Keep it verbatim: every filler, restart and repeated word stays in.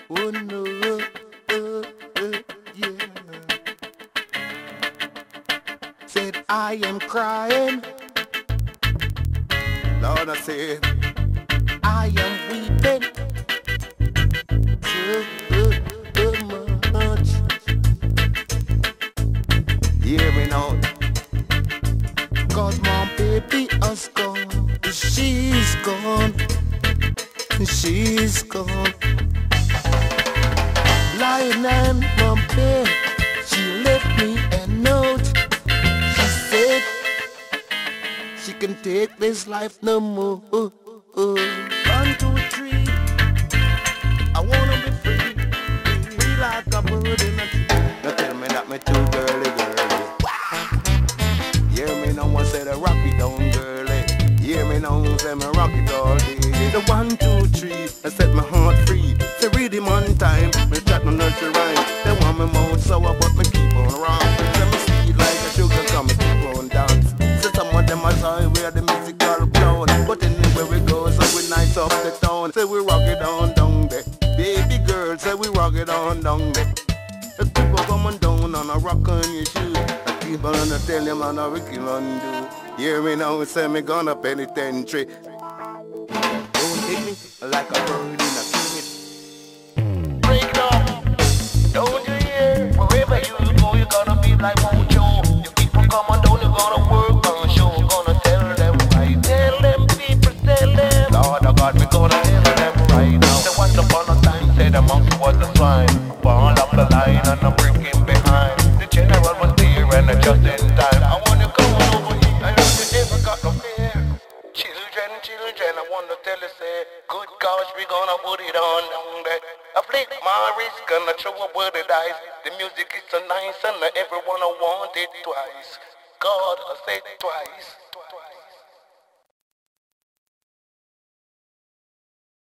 Oh no, uh, uh, yeah. Said I am crying. Lord, I said I am weeping so uh, much. Hear me now, 'cause my baby is gone. She's gone. She's gone. Lying on my bed, she left me a note. She said she can take this life no more. One, two, three, I wanna be free, free like a bird in a tree. Now tell me that me too girly, girly. Hear me now, I said I rock it down, girly. Hear me now, say me rock it all day. The one, two, three, I set my heart free. Say rhythm on time, me chat no nursery rhyme. They want me mouth sour, but me keep on round. Say me sweet like a sugar, come me keep on dance. Say some of them are sorry where the musical clown, but anywhere we go, so we nice up the town. Say we rock it on down there, baby girl. Say we rock it on down there. The people coming down and a rock on your shoes. The people on the tell you man a wicked man do. Hear me now, say me gonna penitentiary. Don't hit me like a bird in a cage. Break it up, don't you hear? Wherever you go, you're gonna be like Mojo. You keep on coming down, you're gonna work on show. Gonna tell them right, tell them people, tell them. Lord of God, we gonna tell them right now. The once upon a time, said the monkey was the swine. Fall up the line and I'm breaking behind. The general was there and just in time. I wanna come over here, I know you never got no fear. Children, children, I wanna tell you, say, good gosh, we gonna put it on down there. I flick my wrist, gonna throw a word of dice. The music is so nice and everyone I want it twice. God, I said twice.